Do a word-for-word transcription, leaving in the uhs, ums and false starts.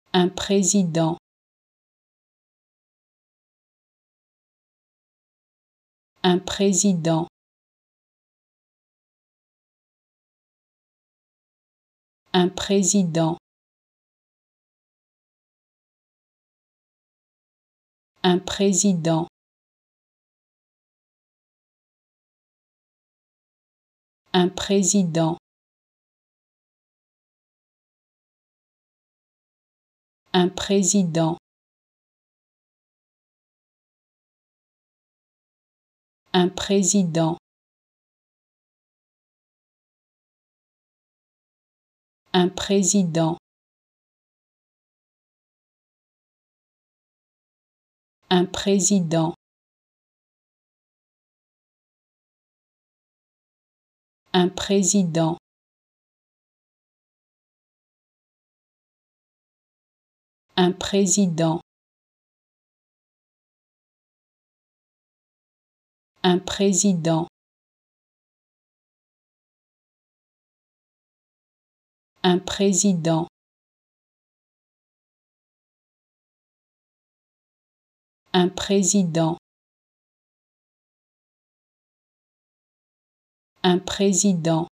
Un président. Un président. Un président. Un président. Un président. Un président. Un président. Un président. Un président. Un président. Un président. Un président. Un président. Un président. Un président.